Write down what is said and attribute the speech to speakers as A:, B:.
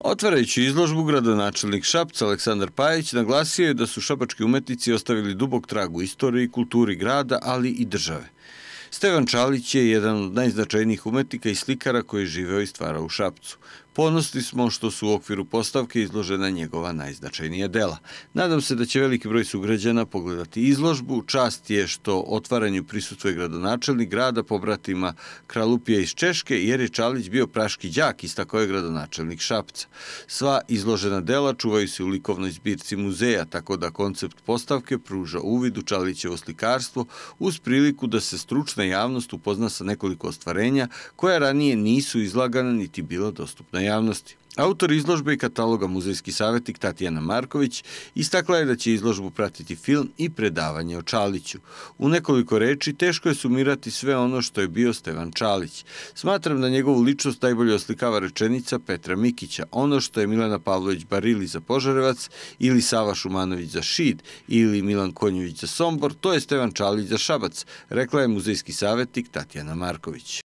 A: Otvarajući izložbu, gradonačelnik Šapca Aleksandar Pajić naglasio je da su šabački umetnici ostavili dubok trag u istoriji i kulturi grada, ali i države. Stevan Čalić je jedan od najznačajnijih umetnika i slikara koji je živeo i stvarao u Šapcu. Ponosni smo što su u okviru postavke izložena njegova najznačajnija dela. Nadam se da će veliki broj sugrađana pogledati izložbu. Čast je što otvaranju prisustvuje gradonačelnik grada pobratima Kralupija iz Češke, jer je Čalić bio praški đak, istakao je gradonačelnik Šapca. Sva izložena dela čuvaju se u likovnoj zbirci muzeja, tako da koncept postavke pruža uvid u Čalićevo slikarstvo uz priliku da se stručna javnost upozna sa nekoliko ostvarenja koja ranije nisu izlagana niti bila dostupna javnosti. Autor izložbe i kataloga muzejski savetnik Tatjana Marković istakla je da će izložbu pratiti film i predavanje o Čaliću. U nekoliko reči teško je sumirati sve ono što je bio Stevan Čalić. Smatram da njegovu ličnost najbolje oslikava rečenica Petra Mikića. Ono što je Milena Pavlović Barili za Požarevac ili Sava Šumanović za Šid ili Milan Konjović za Sombor, to je Stevan Čalić za Šabac, rekla je muzejski savetnik Tatjana Marković.